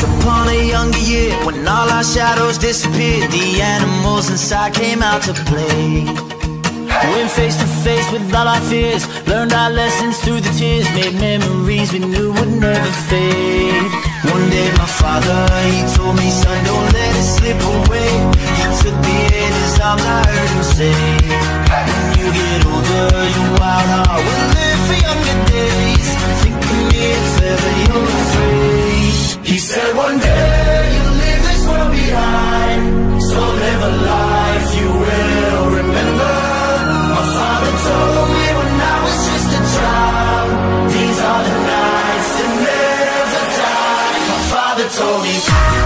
Once upon a younger year, when all our shadows disappeared, the animals inside came out to play. Went face to face with all our fears, learned our lessons through the tears, made memories we knew would never fade. One day my father, he told me, son, don't let it slip away. He took me in his arms, I heard him say, when you get older, your wild heart will live for younger days. Think of me if ever you're afraid. He said one day you'll leave this world behind, so live a life you will remember. My father told me when I was just a child, these are the nights that never die. My father told me.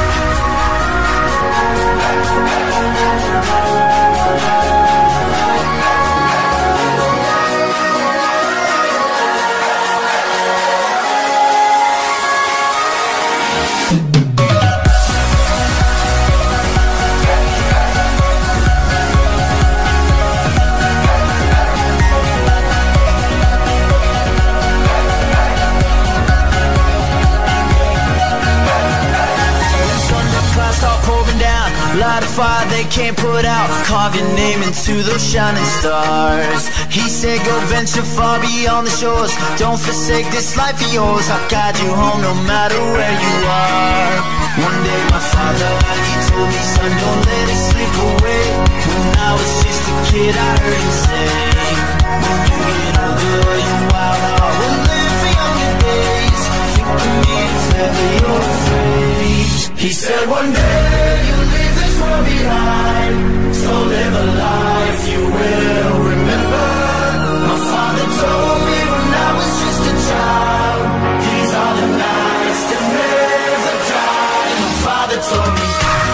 Light a fire they can't put out, carve your name into those shining stars. He said go venture far beyond the shores, don't forsake this life of yours. I'll guide you home no matter where you are. One day my father, he told me, son, don't let it slip away. When I was just a kid I heard him say, when you get older your wild heart will live for younger days. Think of me if ever you're afraid. He said one day you'll leave this world behind, so live a life you will remember. My father told me when I was just a child, these are the nights that never die. My father told me.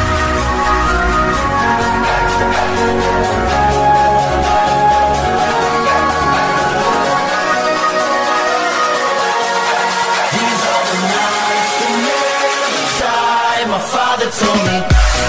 These are the nights that never die. My father told me.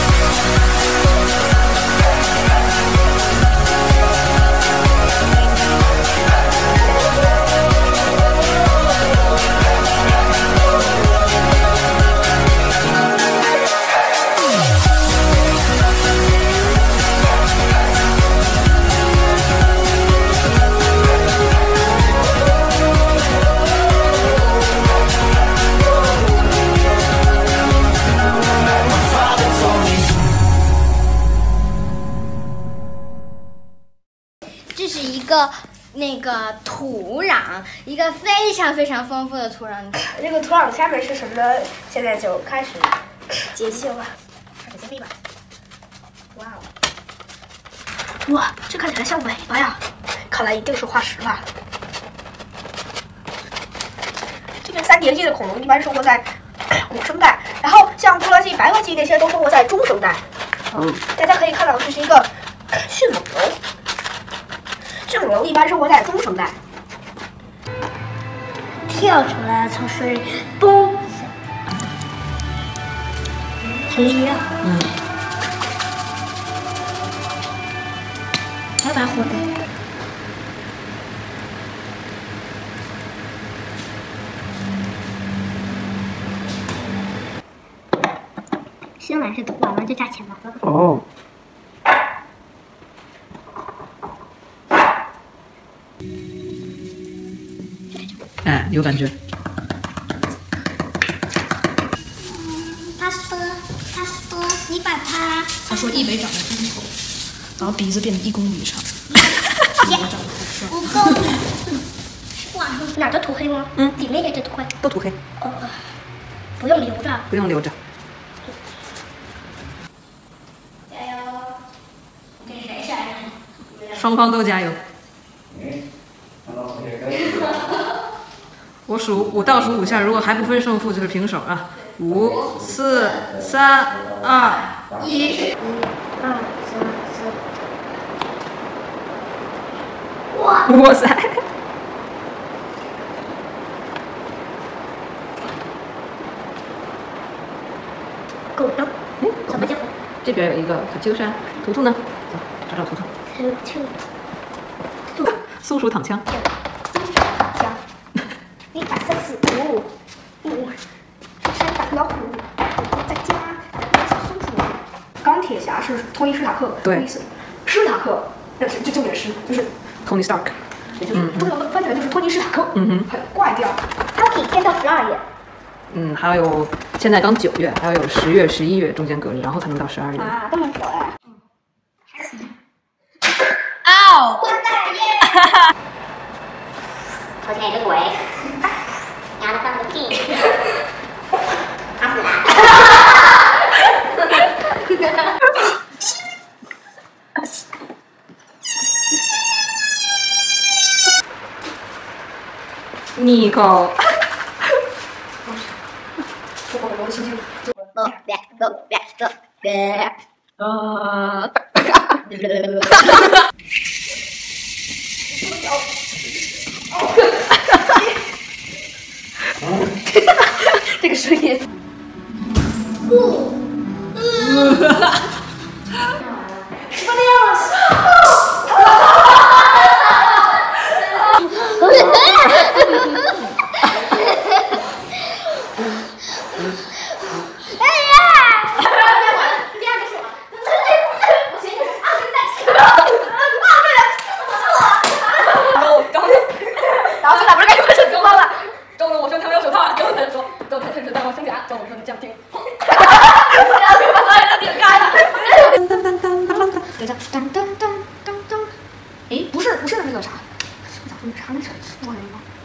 这是一个那个土壤，一个非常非常丰富的土壤。 这个土壤下面是什么呢？现在就开始解析了。开始揭秘吧。哇哦！哇，这看起来像尾巴呀！看来一定是化石了。这边三叠纪的恐龙一般生活在古生代，然后像侏罗纪、白垩纪那些都生活在中生代。大家可以看到，这是一个迅猛龙。迅猛龙一般生活在中生代。 跳出来，从水里嘣，很厉害。还把火的。生完是涂完了就炸钱了。 哦。哎，有感觉。 他说你把它。 他说一围长得真丑，然后鼻子变得1公里长。 5公里。哇，哪都涂黑吗？里面也得涂黑。 都涂黑。 不用留着。 不用留着。 加油！给谁加油？ 双方都加油。我数倒数5下，如果还不分胜负就是平手啊！5、4、3、2、1。 1、2、3、4。 哇塞！ 狗肉。什么叫？ 这边有一个可秋莎，图图呢？走，找找图图。松鼠躺枪。 1、2、3、4、5、5。山打老虎。 铁侠是托尼·史塔克， 对， 史塔克，那是就也是就是 Tony Stark， 也就是中文翻起来就是托尼·史塔克，很怪调。 它可以变到12页。 还有现在刚9月，还有10月、11月中间隔着，然后才能到12月。 啊，这么久哎。 嗷！ 头前有只鬼，娘的放个屁，打死他！ 妮蔻。 我的心情。这个声音。不是那个啥，咋说啥那事儿？忘了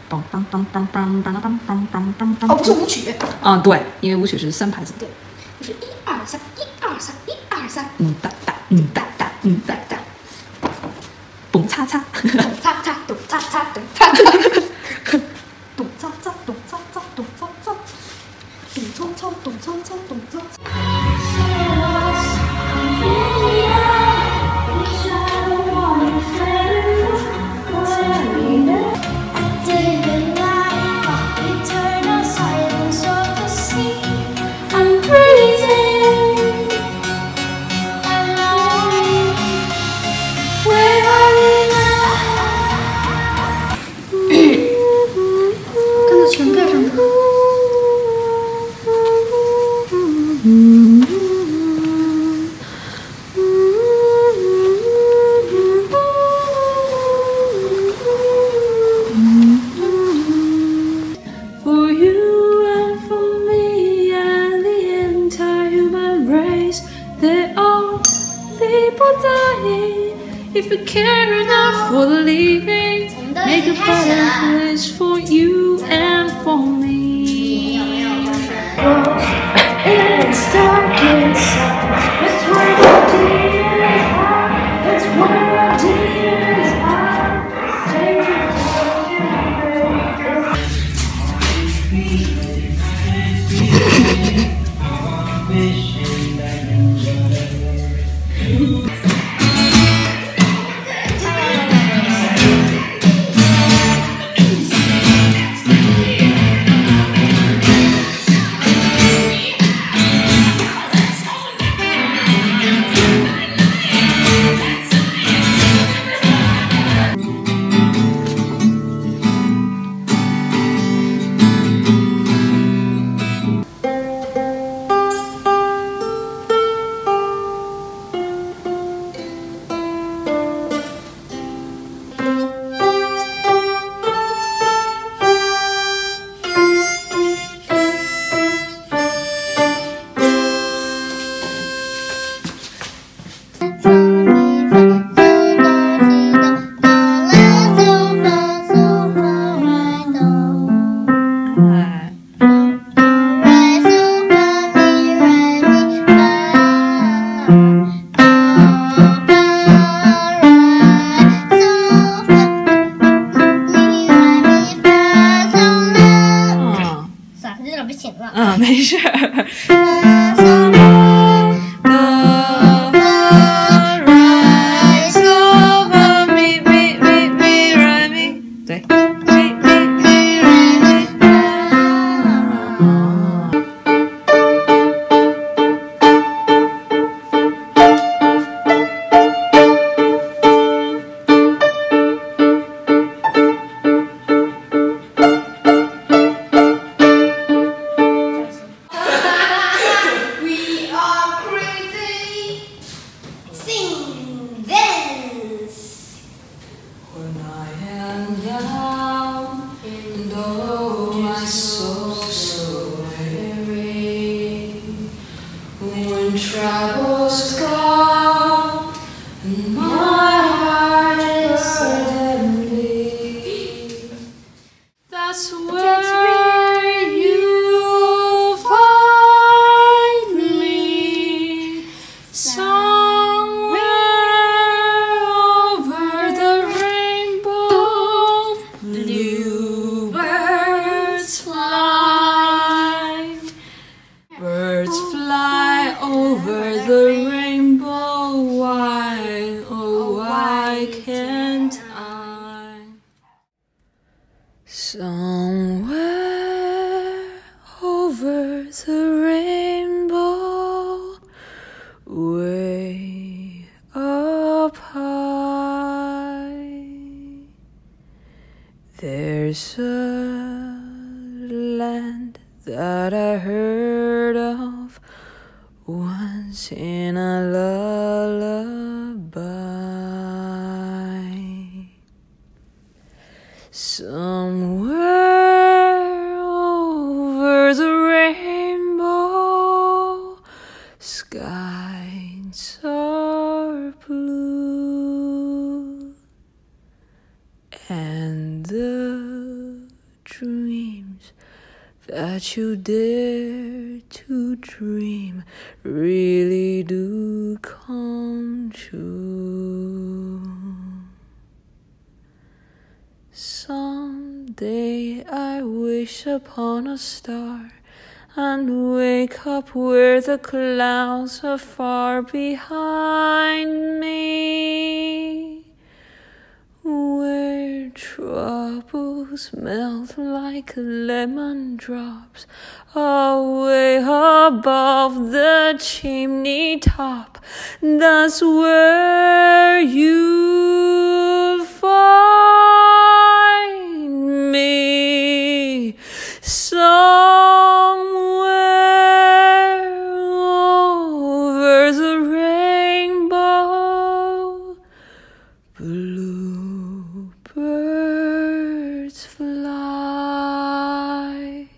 吗？哦，不是舞曲。 对，因为舞曲是3拍子。 对，就是1、2、3，1、2、3，1、2、3。 哒哒，哒哒，哒哒，蹦擦擦， 咚擦擦，咚擦擦，咚擦擦，咚擦擦，咚擦擦，咚擦擦，咚擦擦，咚擦擦，咚擦擦。全盖上它。 For you and for me and the entire human race, they all live or dying. If you care enough for the living, make a better place for you and for me. It's dark inside. That's where the tears are. That's where the tears are. Somewhere over the rainbow, way up high, there's a land that I heard of once in a lullaby. Somewhere over the rainbow, skies are blue, and the dreams that you dare to dream really do come true. Someday I wish upon a star and wake up where the clouds are far behind me, where troubles melt like lemon drops away above the chimney top. That's where you'll find me. Somewhere over the rainbow, bluebirds fly.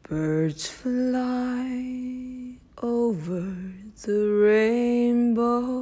Birds fly over the rainbow.